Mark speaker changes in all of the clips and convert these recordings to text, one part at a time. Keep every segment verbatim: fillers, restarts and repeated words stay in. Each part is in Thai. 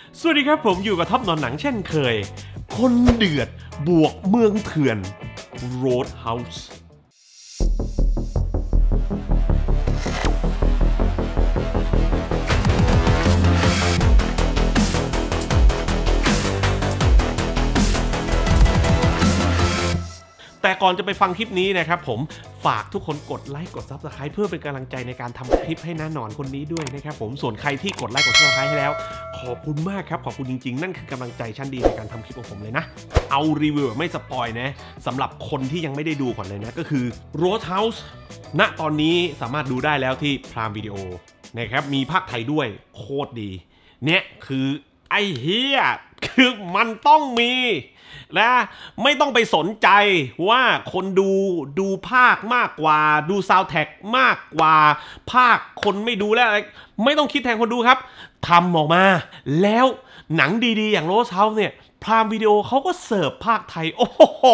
Speaker 1: สวัสดีครับผมอยู่กับท็อปนอนหนังเช่นเคยคนเดือดบวกเมืองเถื่อน Roadhouseแต่ก่อนจะไปฟังคลิปนี้นะครับผมฝากทุกคนกดไลค์กด ซับสไครบ์ เพื่อเป็นกำลังใจในการทำคลิปให้น้าหนอนคนนี้ด้วยนะครับผมส่วนใครที่กดไลค์กด ซับสไครบ์ ให้แล้วขอบคุณมากครับขอบคุณจริงๆนั่นคือกำลังใจชั้นดีในการทำคลิปของผมเลยนะเอารีวิวไม่สปอยนะสำหรับคนที่ยังไม่ได้ดูก่อนเลยนะก็คือ Roadhouse ณตอนนี้สามารถดูได้แล้วที่ Prime Video นะครับมีภาคไทยด้วยโคตรดีเนี่ยคือไอ้เฮียคือมันต้องมีนะไม่ต้องไปสนใจว่าคนดูดูภาคมากกว่าดูซาวด์แทร็กมากกว่าภาคคนไม่ดูแล้วอะไรไม่ต้องคิดแทนคนดูครับทำออกมาแล้วหนังดีๆอย่าง Roadhouse เนี่ยพรามวิดีโอเขาก็เสิร์ฟภาคไทยโอ้โห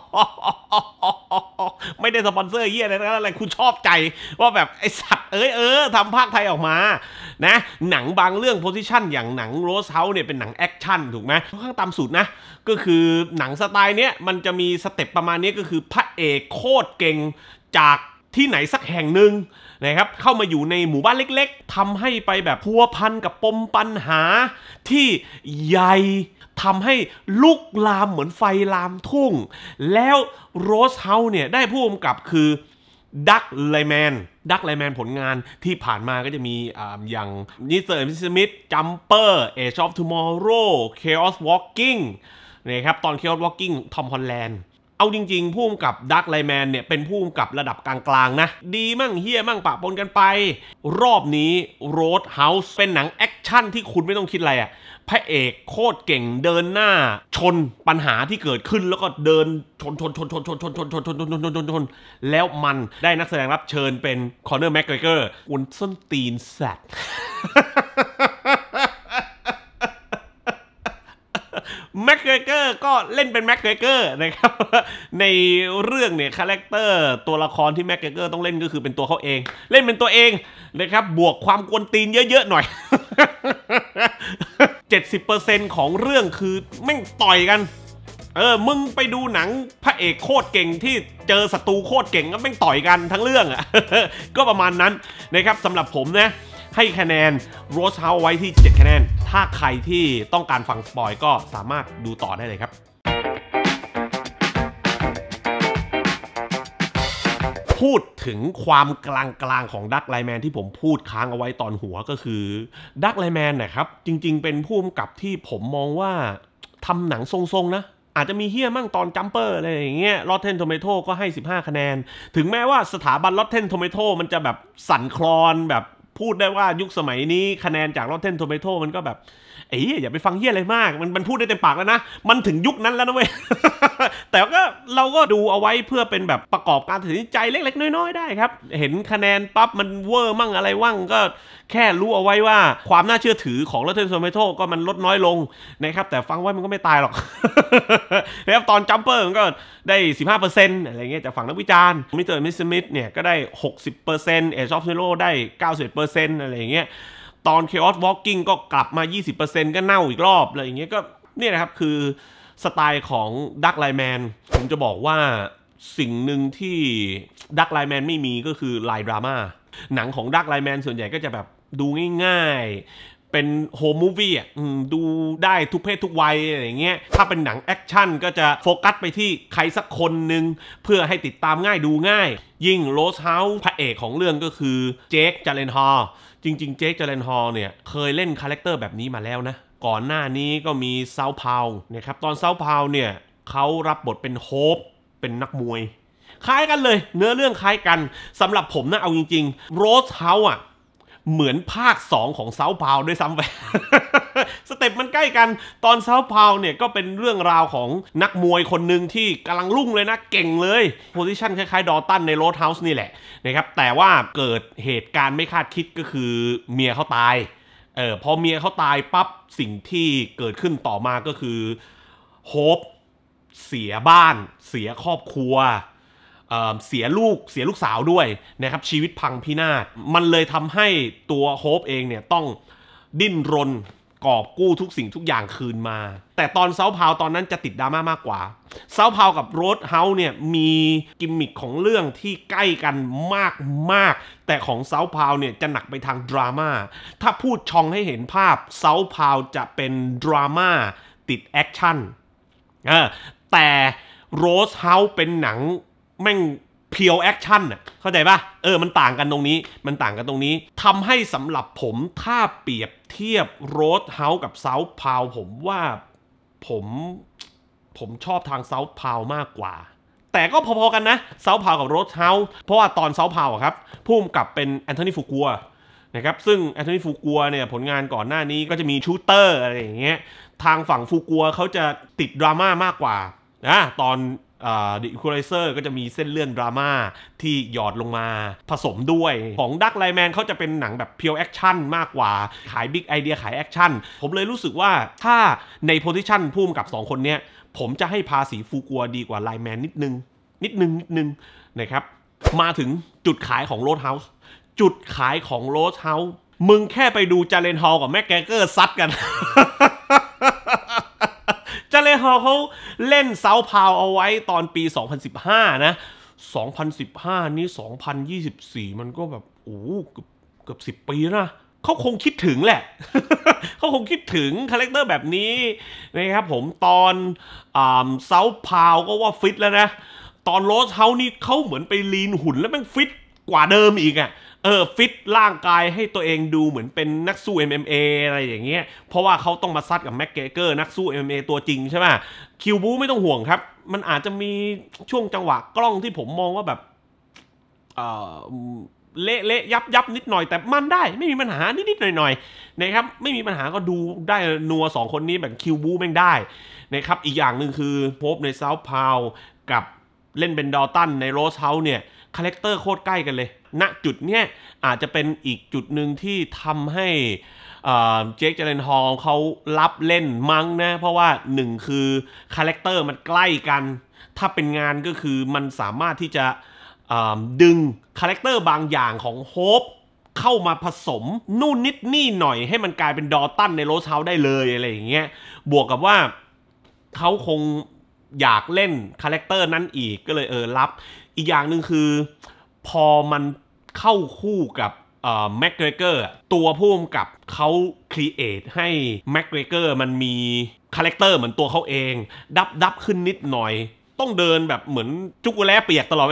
Speaker 1: ไม่ได้สปอนเซอร์เยี่ยอะไรนะอะไรคุณชอบใจว่าแบบไอสัตว์เอ้ยเออทำภาคไทยออกมานะหนังบางเรื่องโพสิชันอย่างหนัง Roadhouse เนี่ยเป็นหนังแอคชั่นถูกไหมค่อนข้างตามสูตรนะก็คือหนังสไตล์เนี้ยมันจะมีสเต็ปประมาณนี้ก็คือพระเอกโคตรเก่งจากที่ไหนสักแห่งหนึ่งนะครับเข้ามาอยู่ในหมู่บ้านเล็กๆทำให้ไปแบบพัวพันกับปมปัญหาที่ใหญ่ทำให้ลุกลามเหมือนไฟลามทุ่งแล้ว Roadhouse เนี่ยได้ผู้กำกับคือดักไลแมนดักไลแมนผลงานที่ผ่านมาก็จะมีอ่าอย่างมิสเตอร์สมิธจัมเปอร์ Age of Tomorrow Chaos Walking นะครับตอน Chaos Walking ทอมฮอลแลนด์เอาจริงๆผู้กำกับดักไลแมนเนี่ยเป็นผู้กำกับระดับกลางๆนะดีมั่งเฮี้ยมั่งปะปนกันไปรอบนี้ Roadhouse เป็นหนังแอคชั่นที่คุณไม่ต้องคิดอะไรอะพระเอกโคตรเก่งเดินหน้าชนปัญหาที่เกิดขึ้นแล้วก็เดินชนชนชนชนชนชนชนชนชนชนชนชนชนชนแล้วมันได้นักแสดงรับเชิญเป็นคอนเนอร์แม็กเกรเกอร์อุนส้นตีนสัตว์แม็กเกรเกอร์ก็เล่นเป็นแม็กเกรเกอร์นะครับในเรื่องเนี่ยคาแรคเตอร์ตัวละครที่แม็กเกรเกอร์ต้องเล่นก็คือเป็นตัวเขาเองเล่นเป็นตัวเองนะครับบวกความกวนตีนเยอะๆหน่อย เจ็ดสิบเปอร์เซ็นต์ ของเรื่องคือแม่งต่อยกันเออมึงไปดูหนังพระเอกโคตรเก่งที่เจอศัตรูโคตรเก่งก็แม่งต่อยกันทั้งเรื่องอ่ะ ก็ประมาณนั้นนะครับสำหรับผมนะให้คะแนน Roadhouse ไว้ที่เจ็ดคะแนนถ้าใครที่ต้องการฟังสปอยก็สามารถดูต่อได้เลยครับพูดถึงความกลางๆของดักไลแมนที่ผมพูดค้างเอาไว้ตอนหัวก็คือดักไลแมนนะครับจริงๆเป็นผู้กำกับที่ผมมองว่าทำหนังทรงๆนะอาจจะมีเฮี้ยมั่งตอนจัมเปอร์อะไรอย่างเงี้ย Rotten Tomato ก็ให้สิบห้าคะแนนถึงแม้ว่าสถาบัน Rotten Tomato มันจะแบบสั่นคลอนแบบพูดได้ว่ายุคสมัยนี้คะแนนจาก Rotten Tomato มันก็แบบเอ้ยอย่าไปฟังเหี้ยอะไรมากมันมันพูดได้เต็มปากแล้วนะมันถึงยุคนั้นแล้วนะเว้ย แต่ก็เราก็ดูเอาไว้เพื่อเป็นแบบประกอบการตัดสินใจเล็กๆน้อยๆได้ครับเห็นคะแนนปั๊บมันเวอร์มั่งอะไรว่างก็แค่รู้เอาไว้ว่าความน่าเชื่อถือของ Rotten Tomato ก็มันลดน้อยลงนะครับแต่ฟังไว้มันก็ไม่ตายหรอก แล้วตอนจัมเปอร์มันก็ได้ สิบห้าเปอร์เซ็นต์ อะไรเงี้ยจากฝั่งนักวิจารณ์มิสเตอร์มิสมิธเนี่ยก็ได้ หกสิบเปอร์เซ็นต์ Age of Tomorrow ได้ เก้าสิบเปอร์เซ็นต์ อะไรอย่างเงี้ยตอน Chaos Walking ก็กลับมา ยี่สิบเปอร์เซ็นต์ ก็เน่าอีกรอบอะไรอย่างเงี้ยก็เนี่ยนะครับคือสไตล์ของดักไลแมนผมจะบอกว่าสิ่งหนึ่งที่ดักไลแมนไม่มีก็คือไลน์ดราม่าหนังของดักไลแมนส่วนใหญ่ก็จะแบบดูง่ายๆเป็นโฮมมูฟวี่อ่ะดูได้ทุกเพศทุกวัยอะไรอย่างเงี้ยถ้าเป็นหนังแอคชั่นก็จะโฟกัสไปที่ใครสักคนหนึ่งเพื่อให้ติดตามง่ายดูง่ายยิ่ง Roadhouse พระเอกของเรื่องก็คือเจค จาเลนฮอลจริงๆเจค จาเลนฮอลเนี่ยเคยเล่นคาแรคเตอร์แบบนี้มาแล้วนะก่อนหน้านี้ก็มีเซาพาวนะครับตอนเซาพาวเนี่ยเขารับบทเป็นโฮปเป็นนักมวยคล้ายกันเลยเนื้อเรื่องคล้ายกันสำหรับผมนะเอาจริงๆ Roadhouse อ่ะเหมือนภาคสองของเซาพาวด้วยซ้ำไป สเต็ปมันใกล้กันตอนเซาพาวเนี่ยก็เป็นเรื่องราวของนักมวยคนหนึ่งที่กำลังรุ่งเลยนะเก่งเลยโพซิชันคล้ายๆดอตันใน Roadhouse นี่แหละนะครับแต่ว่าเกิดเหตุการณ์ไม่คาดคิดก็คือเมียเขาตายเออพอเมียเขาตายปั๊บสิ่งที่เกิดขึ้นต่อมาก็คือโฮปเสียบ้านเสียครอบครัว เอ่อเสียลูกเสียลูกสาวด้วยนะครับชีวิตพังพินาศมันเลยทำให้ตัวโฮปเองเนี่ยต้องดิ้นรนกอบกู้ทุกสิ่งทุกอย่างคืนมาแต่ตอนเซาพาวตอนนั้นจะติดดราม่ามากกว่าเซาพาวกับโรดเฮาส์เนี่ยมีกิมมิคของเรื่องที่ใกล้กันมากมากแต่ของเซาพาวเนี่ยจะหนักไปทางดราม่าถ้าพูดชองให้เห็นภาพเซาพาวจะเป็นดราม่าติดแอคชั่นแต่โรสเฮาส์เป็นหนังแม่งเพียวแอคชั่นอ่ะเข้าใจป่ะเออมันต่างกันตรงนี้มันต่างกันตรงนี้ทำให้สำหรับผมถ้าเปรียบเทียบโรสเฮาส์กับเซาพาวผมว่าผมผมชอบทางเซาพาวมากกว่าแต่ก็พอๆกันนะเซาพาวกับโรสเฮาส์เพราะว่าตอนเซาพาวครับผู้กำกับเป็นแอนโทนีฟูกัวนะครับซึ่งแอนโทนีฟูกัวเนี่ยผลงานก่อนหน้านี้ก็จะมีชูเตอร์อะไรอย่างเงี้ยทางฝั่งฟูกัวเขาจะติดดราม่ามากกว่านะตอนอ่า The Equalizer ก็จะมีเส้นเรื่องดราม่าที่หยอดลงมาผสมด้วยของดักไลแมนเขาจะเป็นหนังแบบเพียวแอคชั่นมากกว่าขายบิ๊กไอเดียขายแอคชั่นผมเลยรู้สึกว่าถ้าในโพซิชันพุ่มกับสองคนเนี้ยผมจะให้ภาษีฟูกัวดีกว่าไลแมนนิดนึงนิดนึงนิดนึงนะครับมาถึงจุดขายของโรดเฮาส์จุดขายของโรดเฮาส์มึงแค่ไปดูจาเลนฮอลกับแม็กแกเกอร์ซัดกัน จาเลนฮอลเขาเล่นเซาพาวเอาไว้ตอนปีสองพันสิบห้านะสองพันสิบห้านี้สองพันยี่สิบสี่มันก็แบบโอ้เกือบเกือบสิบปีนะเขาคงคิดถึงแหละ เขาคงคิดถึงคาแรคเตอร์แบบนี้นะครับผมตอนเซาพาวก็ว่าฟิตแล้วนะตอนโรสเฮาส์นี่เขาเหมือนไปลีนหุ่นแล้วแม่งฟิตกว่าเดิมอีกอ่ะเออฟิตร่างกายให้ตัวเองดูเหมือนเป็นนักสู้ เอ็ม เอ็ม เอ อะไรอย่างเงี้ยเพราะว่าเขาต้องมาซัดกับแม็กเกเกอร์นักสู้ เอ็ม เอ็ม เอ ตัวจริงใช่ไหมคิวบูไม่ต้องห่วงครับมันอาจจะมีช่วงจังหวะกล้องที่ผมมองว่าแบบเออเละเละยับยับนิดหน่อยแต่มันได้ไม่มีปัญหานิดนิดหน่อยหน่อยนะครับไม่มีปัญหาก็ดูได้นัวสองคนนี้แบบคิวบูแม่งได้นะครับอีกอย่างหนึ่งคือโพบในเซาพาวกับเล่นเป็นดอลตันในโรสเฮาส์เนี่ยคาแรคเตอร์โคตรใกล้กันเลยณจุดเนี้ยอาจจะเป็นอีกจุดหนึ่งที่ทำให้เจค เจเลนฮอลเขารับเล่นมั้งนะเพราะว่าหนึ่งคือคาแรคเตอร์มันใกล้กันถ้าเป็นงานก็คือมันสามารถที่จะดึงคาแรคเตอร์บางอย่างของโฮปเข้ามาผสมนู่นนิดนี่หน่อยให้มันกลายเป็นดอตันในโรสเฮาส์ได้เลยอะไรอย่างเงี้ยบวกกับว่าเขาคงอยากเล่นคาแรคเตอร์นั้นอีกก็เลยเออรับอีกอย่างหนึ่งคือพอมันเข้าคู่กับแม็กเกรเกอร์ตัวผู้กำกับเขาครีเอทให้แม็กเกรเกอร์มันมีคาแรคเตอร์เหมือนตัวเขาเองดับดับขึ้นนิดหน่อยต้องเดินแบบเหมือนจุกแล้เปียกตลอด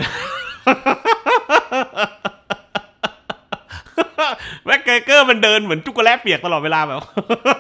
Speaker 1: แม็กเกรเกอร์มันเดินเหมือนจุกแล้เปียกตลอดเวลาแบบ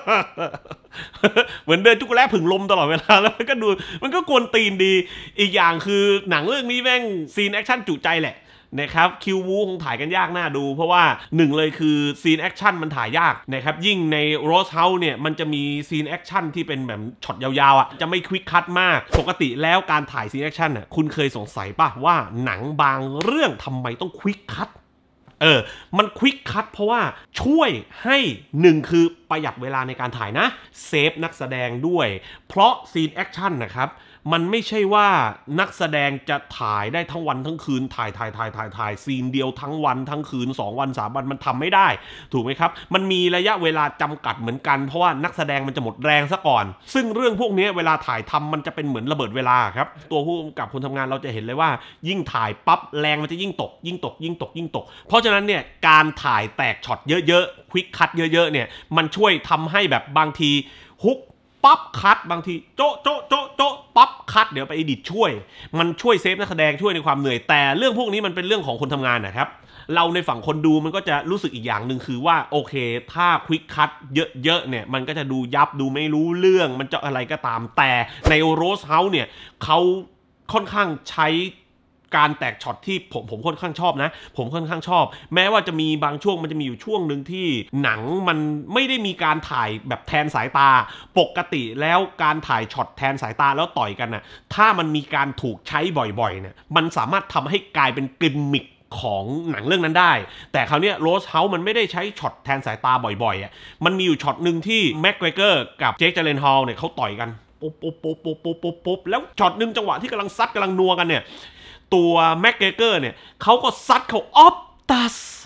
Speaker 1: เหมือนเดินจุกแล้ผึ่งลมตลอดเวลาแล้วมันก็ดูมันก็กวนตีนดีอีกอย่างคือหนังเรื่องนี้แม่งซีนแอคชั่นจุใจแหละนะครับคิววูคงถ่ายกันยากน่าดูเพราะว่าหนึ่งเลยคือซีนแอคชั่นมันถ่ายยากนะครับยิ่งในโรสเฮาส์เนี่ยมันจะมีซีนแอคชั่นที่เป็นแบบช็อตยาวๆอ่ะจะไม่ควิกคัทมากปกติแล้วการถ่ายซีนแอคชั่นอ่ะคุณเคยสงสัยป่ะว่าหนังบางเรื่องทำไมต้องควิกคัทเออมันควิกคัทเพราะว่าช่วยให้หนึ่งคือประหยัดเวลาในการถ่ายนะเซฟนักแสดงด้วยเพราะซีนแอคชั่นนะครับมันไม่ใช่ว่านักแสดงจะถ่ายได้ทั้งวันทั้งคืนถ่ายถ่ายถ่ายถ่ายถ่ายซีนเดียวทั้งวันทั้งคืนสองวันสามวันมันทำไม่ได้ถูกไหมครับมันมีระยะเวลาจำกัดเหมือนกันเพราะว่านักแสดงมันจะหมดแรงซะก่อนซึ่งเรื่องพวกนี้เวลาถ่ายทำมันจะเป็นเหมือนระเบิดเวลาครับตัวผู้กำกับคนทำงานเราจะเห็นเลยว่ายิ่งถ่ายปั๊บแรงมันจะยิ่งตกยิ่งตกยิ่งตกยิ่งตกเพราะฉะนั้นเนี่ยการถ่ายแตกช็อตเยอะๆควิกคัทเยอะๆเนี่ยมันช่วยทำให้แบบบางทีฮุกปั๊บคัดบางทีโจ๊ะโจ๊ะโจ๊ะโจ๊ะปั๊บคัดเดี๋ยวไปอีดิทช่วยมันช่วยเซฟนักแสดงช่วยในความเหนื่อยแต่เรื่องพวกนี้มันเป็นเรื่องของคนทำงานนะครับเราในฝั่งคนดูมันก็จะรู้สึกอีกอย่างหนึ่งคือว่าโอเคถ้าควิกคัทเยอะๆเนี่ยมันก็จะดูยับดูไม่รู้เรื่องมันจะอะไรก็ตามแต่ในโรสเฮาส์เนี่ยเขาค่อนข้างใช้การแตกช็อตที่ผมผมค่อนข้างชอบนะผมค่อนข้างชอบแม้ว่าจะมีบางช่วงมันจะมีอยู่ช่วงหนึ่งที่หนังมันไม่ได้มีการถ่ายแบบแทนสายตาปกติแล้วการถ่ายช็อตแทนสายตาแล้วต่อยกันนะถ้ามันมีการถูกใช้บ่อยๆเนี่ยมันสามารถทำให้กลายเป็นกิมมิคของหนังเรื่องนั้นได้แต่คราวนี้โรสเฮาส์มันไม่ได้ใช้ช็อตแทนสายตาบ่อยๆอ่ะมันมีอยู่ช็อตหนึ่งที่แม็กเกรเกอร์กับเจค เจเลนฮอลเนี่ยเขาต่อยกันปุ๊บปุ๊บปุ๊บปุ๊บปุ๊บปุ๊บปุ๊บแล้วช็อตหนึ่งจังหวะที่กำลังซัดกำลังนัวกันเนี่ยตัวแม็กเกรเกอร์เนี่ยเขาก็ซัดเขาออฟตัส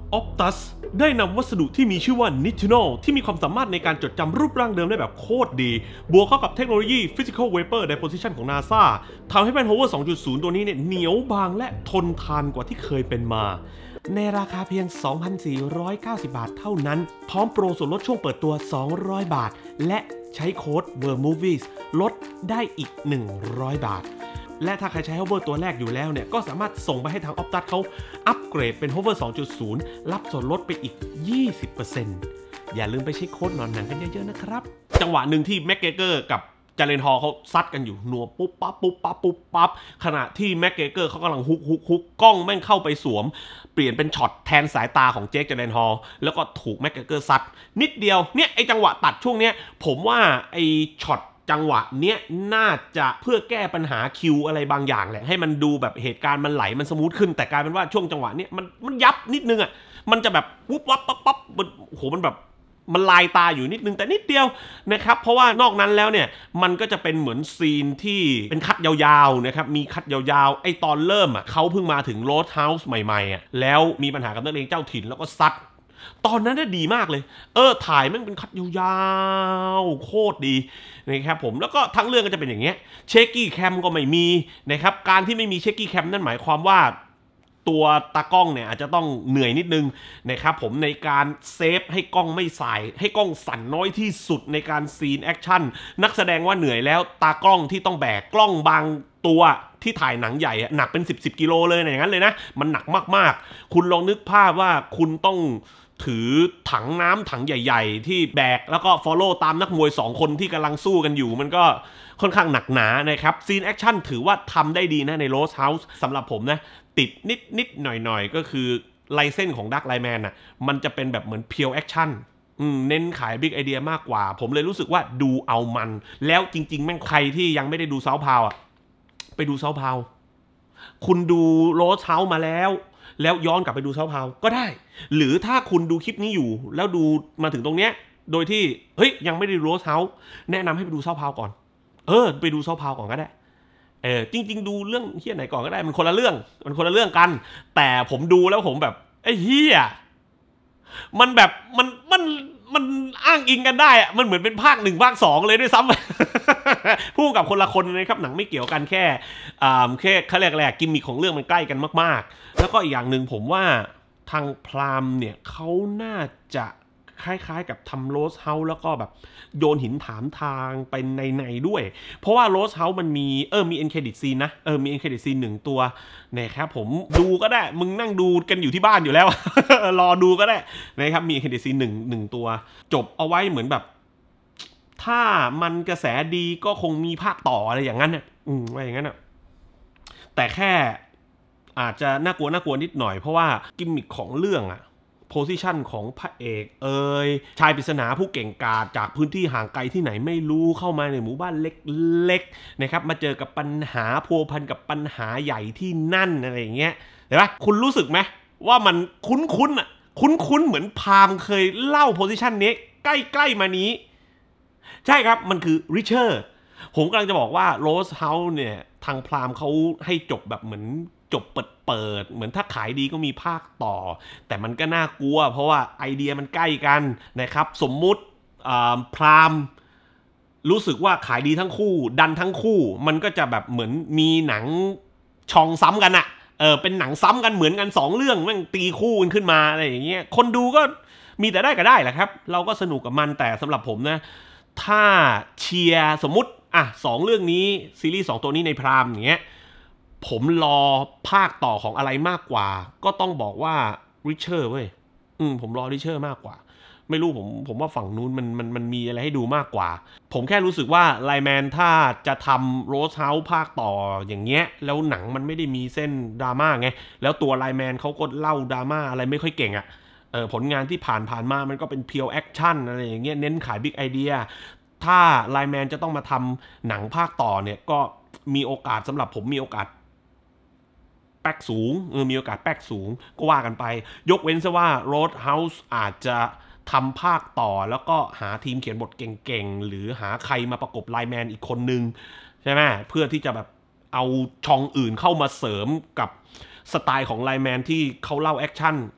Speaker 1: Optus ได้นำวัสดุที่มีชื่อว่า Nitinol ที่มีความสามารถในการจดจำรูปร่างเดิมได้แบบโคตรดีบวกเข้ากับเทคโนโลยี Physical Vapor Deposition ของ NASA ทำให้แผ่น Hover สองจุดศูนย์ ตัวนี้เนี่ยเหนียวบางและทนทานกว่าที่เคยเป็นมาในราคาเพียง สองพันสี่ร้อยเก้าสิบ บาทเท่านั้นพร้อมโปรส่วนลดช่วงเปิดตัวสองร้อยบาทและใช้โค้ด เวิร์ มูฟวี่ส ลดได้อีกหนึ่งร้อยบาทและถ้าใครใช้ Hover ตัวแรกอยู่แล้วเนี่ยก็สามารถส่งไปให้ทาง Optus เขาอัปเกรดเป็น Hover สองจุดศูนย์ รับส่วนลดไปอีก ยี่สิบเปอร์เซ็นต์ อย่าลืมไปใช้โค้ดนอนหนังกันเยอะๆนะครับจังหวะหนึ่งที่แม็กเกเกอร์กับจาเลนฮอลเขาซัดกันอยู่นัวปุ๊บปั๊บปุ๊บปั๊บปุ๊บปั๊บขณะที่แม็กเกเกอร์เขากำลังฮุกฮุกฮุกกล้องแม่งเข้าไปสวมเปลี่ยนเป็นช็อตแทนสายตาของเจคจาเลนฮอลแล้วก็ถูกแม็กเกเกอร์ซัดนิดเดียวเนี่ยไอจังหวะตัดช่วงเนี้ยผมว่าไอช็อตจังหวะเนี้ยน่าจะเพื่อแก้ปัญหาคิวอะไรบางอย่างแหละให้มันดูแบบเหตุการณ์มันไหลมันสมูทขึ้นแต่กลายเป็นว่าช่วงจังหวะเนี้ยมันมันยับนิดนึงอ่ะมันจะแบบปุ๊บปั๊บปั๊บปั๊บโอ้โหมันแบบมันลายตาอยู่นิดนึงแต่นิดเดียวนะครับเพราะว่านอกนั้นแล้วเนี่ยมันก็จะเป็นเหมือนซีนที่เป็นคัดยาวๆนะครับมีคัดยาวๆไอตอนเริ่มอ่ะเขาเพิ่งมาถึงโรสเฮาส์ใหม่ๆอ่ะแล้วมีปัญหากับนักเลงเจ้าถิ่นแล้วก็ซัดตอนนั้นน่ะดีมากเลยเออถ่ายมันเป็นคัดยาวๆโคตรดีนะครับผมแล้วก็ทั้งเรื่องก็จะเป็นอย่างเงี้ยเชคกี้แคมก็ไม่มีนะครับการที่ไม่มีเชคกี้แคมนั่นหมายความว่าตัวตากล้องเนี่ยอาจจะต้องเหนื่อยนิดนึงนะครับผมในการเซฟให้กล้องไม่สายให้กล้องสั่นน้อยที่สุดในการซีนแอคชั่นนักแสดงว่าเหนื่อยแล้วตากล้องที่ต้องแบกกล้องบางตัวที่ถ่ายหนังใหญ่หนักเป็นสิบสิบกิโลเลยอย่างนั้นเลยนะมันหนักมากๆคุณลองนึกภาพว่าคุณต้องถือถังน้ำถังใหญ่ๆที่แบกแล้วก็ฟอลโล่ตามนักมวยสองคนที่กำลังสู้กันอยู่มันก็ค่อนข้างหนักหนานะครับซีนแอคชั่นถือว่าทำได้ดีนะในโรสเฮาส์สำหรับผมนะติดนิดนิดหน่อยหน่อยก็คือลายเส้นของดักไลแมนอ่ะมันจะเป็นแบบเหมือนเพียวแอคชั่นเน้นขายบิ๊กไอเดียมากกว่าผมเลยรู้สึกว่าดูเอามันแล้วจริงๆแม่งใครที่ยังไม่ได้ดูเซาพาวอ่ะไปดูเซาพาวคุณดูโรสเฮาส์มาแล้วแล้วย้อนกลับไปดูเซาพาวก็ได้หรือถ้าคุณดูคลิปนี้อยู่แล้วดูมาถึงตรงเนี้ยโดยที่เฮ้ยยังไม่ได้ดูโรสเฮาส์แนะนำให้ไปดูเซาพาวก่อนเออไปดูเซาพาวก่อนก็ได้เออจริงๆดูเรื่องเฮี้ยไหนก่อนก็ได้มันคนละเรื่องมันคนละเรื่องกันแต่ผมดูแล้วผมแบบไอ้เฮี้ยมันแบบมันมันมันอ้างอิงกันได้อะมันเหมือนเป็นภาคหนึ่งภาคสองเลยด้วยซ้ำ พูดกับคนละคนนะครับหนังไม่เกี่ยวกันแค่อ่าแค่เขาเรียกอะไรกิมมิคของเรื่องมันใกล้กันมากๆแล้วก็อีกอย่างหนึ่งผมว่าทางพรามเนี่ยเขาน่าจะคล้ายๆกับทำโรสเฮาส์แล้วก็แบบโยนหินถามทางไปในในด้วยเพราะว่าโรสเฮาส์มันมีเออมีเอ็นเครดิตซีนนะเออมีเอ็นเครดิตซีนหนึ่งตัวนะครับผมดูก็ได้มึงนั่งดูกันอยู่ที่บ้านอยู่แล้ว รอดูก็ได้นะครับมีเอ็นเครดิตซีนหนึ่งหนึ่งตัวจบเอาไว้เหมือนแบบถ้ามันกระแสดีก็คงมีภาคต่ออะไรอย่างนั้นน่ะอืมอะไรอย่างนั้นน่ะแต่แค่อาจจะน่ากลัวน่ากลัวนิดหน่อยเพราะว่ากิมมิคของเรื่องอะโพสิชันของพระเอกเอ่ยชายปริศนาผู้เก่งกาจจากพื้นที่ห่างไกลที่ไหนไม่รู้เข้ามาในหมู่บ้านเล็กๆนะครับมาเจอกับปัญหาพัวพันกับปัญหาใหญ่ที่นั่นอะไรอย่างเงี้ยเห็นปะคุณรู้สึกไหมว่ามันคุ้นๆอ่ะคุ้นๆเหมือนพามเคยเล่าโพสิชันนี้ใกล้ๆมานี้ใช่ครับมันคือริชาร์ดผมกำลังจะบอกว่าโรสเฮาส์เนี่ยทางพรามเขาให้จบแบบเหมือนจบเปิดๆเหมือนถ้าขายดีก็มีภาคต่อแต่มันก็น่ากลัวเพราะว่าไอเดียมันใกล้กันนะครับสมมุติพรามรู้สึกว่าขายดีทั้งคู่ดันทั้งคู่มันก็จะแบบเหมือนมีหนังชองซ้ำกันอะเออเป็นหนังซ้ำกันเหมือนกันสองเรื่องแม่งตีคู่กันขึ้นมาอะไรอย่างเงี้ยคนดูก็มีแต่ได้ก็ได้แหละครับเราก็สนุกกับมันแต่สำหรับผมนะถ้าเชียร์สมมุติอ่ะสองเรื่องนี้ซีรีส์สองตัวนี้ในพรามอย่างเงี้ยผมรอภาคต่อของอะไรมากกว่าก็ต้องบอกว่าริชาร์ดเว้ยอืมผมรอริชาร์ดมากกว่าไม่รู้ผมผมว่าฝั่งนู้นมันมันมันมีอะไรให้ดูมากกว่าผมแค่รู้สึกว่าไลแมนถ้าจะทำโรสเฮาส์ภาคต่ออย่างเงี้ยแล้วหนังมันไม่ได้มีเส้นดราม่าไงแล้วตัวไลแมนเขาก็เล่าดราม่าอะไรไม่ค่อยเก่งอะเออผลงานที่ผ่านผ่านมามันก็เป็นเพียวแอคชั่นอะไรอย่างเงี้ยเน้นขายบิ๊กไอเดียถ้าไลแมนจะต้องมาทำหนังภาคต่อเนี่ยก็มีโอกาสสำหรับผมมีโอกาสแป๊กสูงเออมีโอกาสแป๊กสูงก็ว่ากันไปยกเว้นซะว่า Roadhouse อาจจะทำภาคต่อแล้วก็หาทีมเขียนบทเก่งๆหรือหาใครมาประกบไลแมนอีกคนนึงใช่ไหมเพื่อที่จะแบบเอาช่องอื่นเข้ามาเสริมกับสไตล์ของไลแมนที่เขาเล่าแอคชั่น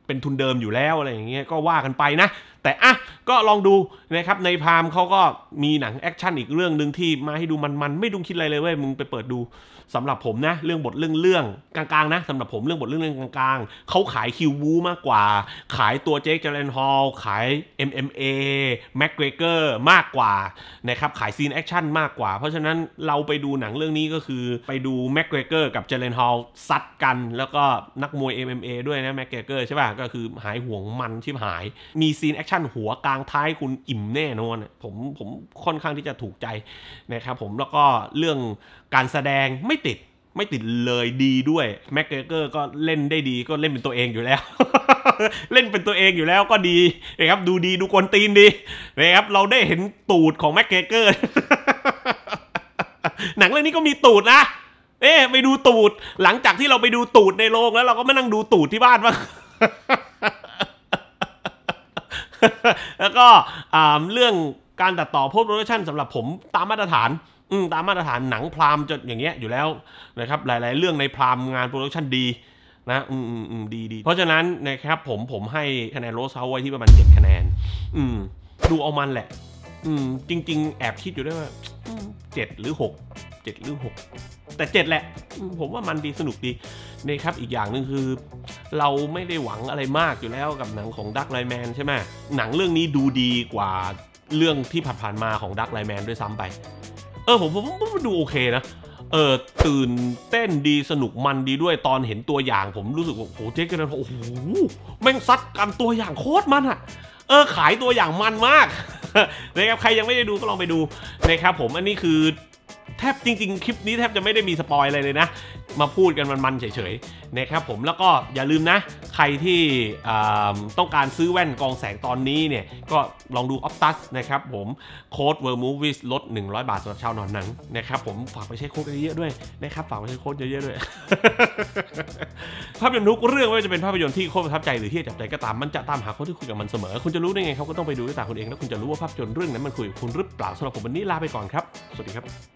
Speaker 1: เป็นทุนเดิมอยู่แล้วอะไรอย่างเงี้ยก็ว่ากันไปนะแต่อ่ะก็ลองดูนะครับในพามเขาก็มีหนังแอคชั่นอีกเรื่องหนึ่งที่มาให้ดูมันๆไม่ต้องคิดอะไรเลยเว้ยมึงไปเปิดดูสำหรับผมนะเรื่องบทเรื่องเรื่องกลางๆนะสำหรับผมเรื่องบทเรื่องเรื่องกลางๆเขาขายคิววูมากกว่าขายตัวเจค เจเลนฮอลขาย เอ็ม เอ็ม เอ แม็กเกรเกอร์มากกว่านะครับขายซีนแอคชั่นมากกว่าเพราะฉะนั้นเราไปดูหนังเรื่องนี้ก็คือไปดูแม็กเกรเกอร์กับเจเลนฮอลซัดกันแล้วก็นักมวย เอ็ม เอ็ม เอ ด้วยนะแม็กเกรเกอร์ใช่ป่ะก็คือหายห่วงมันชิบหายมีซีนแอคชั่นหัวกลางท้ายคุณอิ่มแน่นอนผมผมค่อนข้างที่จะถูกใจนะครับผมแล้วก็เรื่องการแสดงไม่ติดไม่ติดเลยดีด้วยแม็กเกรเกอร์ก็เล่นได้ดีก็เล่นเป็นตัวเองอยู่แล้ว เล่นเป็นตัวเองอยู่แล้วก็ดีนะครับดูดีดูกวนตีนดีนะครับเราได้เห็นตูดของแม็กเกรเกอร์ หนังเรื่องนี้ก็มีตูดนะเอ๊ะไปดูตูดหลังจากที่เราไปดูตูดในโรงแล้วเราก็มานั่งดูตูดที่บ้านบ้าง แล้วก็เรื่องการตัดต่อโพสต์โปรดักชั่นสำหรับผมตามมาตรฐานตามมาตรฐานหนังพรามจะอย่างเงี้ยอยู่แล้วนะครับหลายๆเรื่องในพรามงานโปรดักชั่นดีนะอืมอืมดีดีเพราะฉะนั้นนะครับผมผมให้คะแนนโรสเฮาไว้ที่ประมาณเจ็ดคะแนนอืมดูเอามันแหละอืมจริงๆแอบคิดอยู่ด้วยว่าเจ็ดหรือหกเจ็ดหรือหกแต่เจ็ดแหละผมว่ามันดีสนุกดีนะครับอีกอย่างหนึ่งคือเราไม่ได้หวังอะไรมากอยู่แล้วกับหนังของดักไลแมนใช่ไหมหนังเรื่องนี้ดูดีกว่าเรื่องที่ผ่านๆมาของดักไลแมนด้วยซ้ำไปเออผมผมผมดูโอเคนะเออตื่นเต้นดีสนุกมันดีด้วยตอนเห็นตัวอย่างผมรู้สึกว่าโอ้โหเจ๊กันโอ้โหแม่งซัดกันตัวอย่างโคตรมันอะเออขายตัวอย่างมันมากนะครับใครยังไม่ได้ดูก็ลองไปดูนะครับผมอันนี้คือแทบจริงๆคลิปนี้แทบจะไม่ได้มีสปอยอะไรเลยนะมาพูดกันมันๆเฉยๆนะครับผมแล้วก็อย่าลืมนะใครที่ต้องการซื้อแว่นกองแสงตอนนี้เนี่ยก็ลองดู Optus นะครับผมโค้ด World Movies ลดหนึ่งร้อยบาทสำหรับชาวนอนหนังนะครับผมฝากไปใช้โค้ดเยอะๆด้วยนะครับฝากไปใช้โค้ดเยอะๆด้วย ภาพยนตร์ทุกเรื่องไม่ว่าจะเป็นภาพยนตร์ที่โคตรประทับใจหรือที่จับใจก็ตามมันจะตามหาคนที่คุยกับมันเสมอคุณจะรู้ได้ไงเขาก็ต้องไปดูด้วยตาคุณเองแล้วคุณจะรู้ว่าภาพยนตร์เรื่องนั้นมันคุยกับคุณหรือเปล่าสำหรับผมวันนี้ลาไปก่อนครับสวัสดีครับ